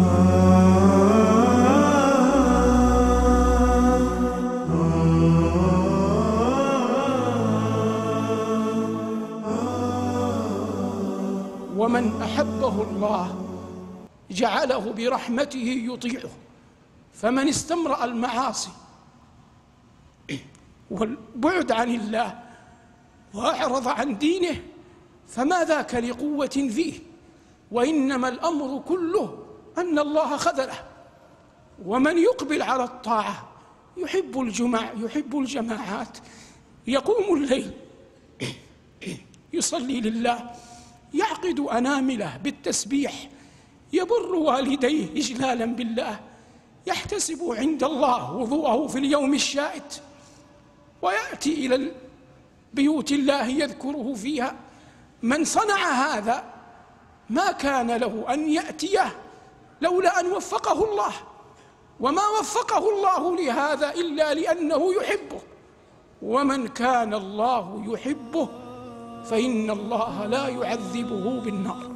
ومن أحبه الله جعله برحمته يطيعه، فمن استمرأ المعاصي والبعد عن الله وأعرض عن دينه فما ذاك لقوة فيه، وإنما الأمر كله أن الله خذله. ومن يقبل على الطاعة يحب الجماعات، يقوم الليل، يصلي لله، يعقد أنامله بالتسبيح، يبر والديه إجلالا بالله، يحتسب عند الله وضوءه في اليوم الشائت، ويأتي إلى بيوت الله يذكره فيها. من صنع هذا ما كان له أن يأتيه لولا أن وفقه الله، وما وفقه الله لهذا إلا لأنه يحبه. ومن كان الله يحبه فإن الله لا يعذبه بالنار.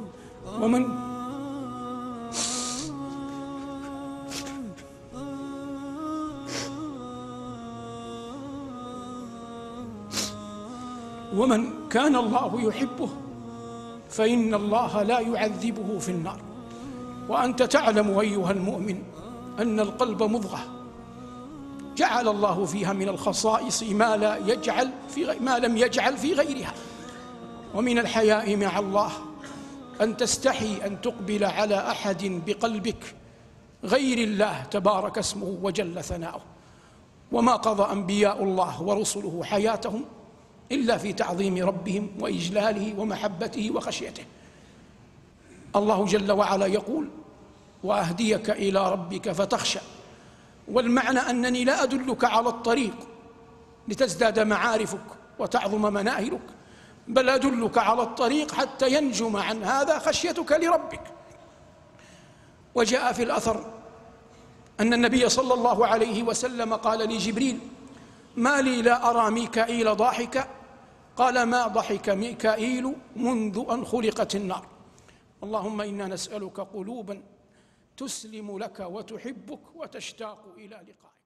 ومن كان الله يحبه فإن الله لا يعذبه في النار. وأنت تعلم أيها المؤمن أن القلب مضغة جعل الله فيها من الخصائص ما لم يجعل في غيرها. ومن الحياء مع الله أن تستحي أن تقبل على أحد بقلبك غير الله تبارك اسمه وجل ثناؤه. وما قضى أنبياء الله ورسله حياتهم إلا في تعظيم ربهم وإجلاله ومحبته وخشيته. الله جل وعلا يقول: وأهديك إلى ربك فتخشى. والمعنى أنني لا أدلك على الطريق لتزداد معارفك وتعظم مناهلك، بل أدلك على الطريق حتى ينجم عن هذا خشيتك لربك. وجاء في الأثر أن النبي صلى الله عليه وسلم قال لجبريل: ما لي لا أرى ميكائيل ضاحكا؟ قال: ما ضحك ميكائيل منذ أن خلقت النار. اللهم إنا نسألك قلوبا تسلم لك وتحبك وتشتاق إلى لقائك.